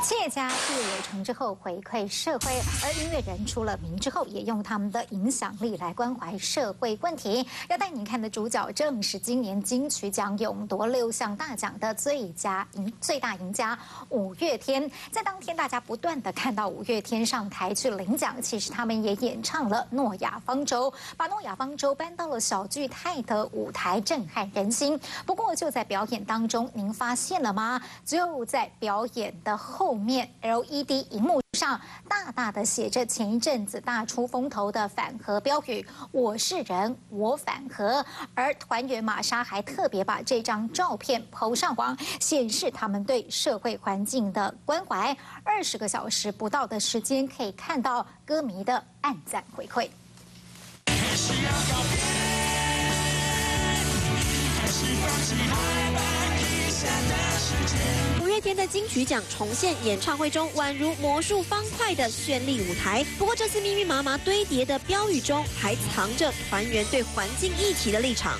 谢家事业有成之后回馈社会，而音乐人出了名之后，也用他们的影响力来关怀社会问题。要带您看的主角正是今年金曲奖勇夺6项大奖的最大赢家五月天。在当天，大家不断的看到五月天上台去领奖，其实他们也演唱了《诺亚方舟》，把《诺亚方舟》搬到了小巨泰的舞台，震撼人心。不过就在表演当中，您发现了吗？就在表演的后面 LED 荧幕上大大的写着前一阵子大出风头的反核标语：“我是人，我反核。”而团员玛莎还特别把这张照片 PO 上网，显示他们对社会环境的关怀。20个小时不到的时间，可以看到歌迷的按赞回馈。 五月天的金曲奖重现演唱会中宛如魔术方块的绚丽舞台，不过这次密密麻麻堆叠的标语中，还藏着团员对环境议题的立场。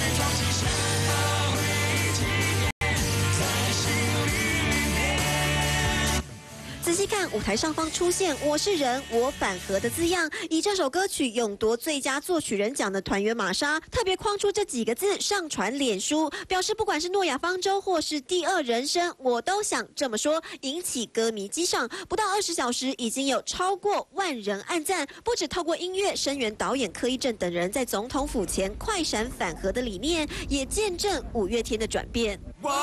仔细看，舞台上方出现“我是人，我反核”的字样，以这首歌曲勇夺最佳作曲人奖的团员玛莎，特别框出这几个字上传脸书，表示不管是诺亚方舟或是第二人生，我都想这么说，引起歌迷激赏。不到20小时，已经有超过10000人按赞，不止透过音乐声援导演柯一正等人在总统府前快闪反核的理念，也见证五月天的转变。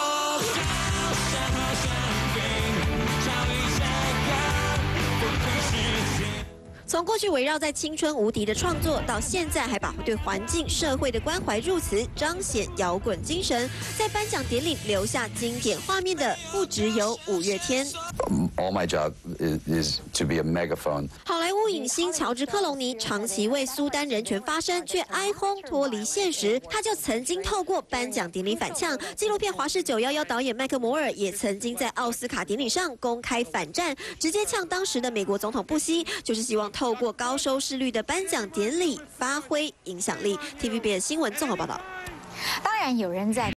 从过去围绕在青春无敌的创作，到现在还把对环境、社会的关怀入词，彰显摇滚精神。在颁奖典礼留下经典画面的，不只有五月天。 All my job is to be a megaphone. 好莱坞影星乔治·克隆尼长期为苏丹人权发声，却哀轰脱离现实。他就曾经透过颁奖典礼反呛。纪录片《华氏911》导演麦克摩尔也曾经在奥斯卡典礼上公开反战，直接呛当时的美国总统布希，就是希望透过高收视率的颁奖典礼发挥影响力。TVB 的新闻综合报道。 当然，有人在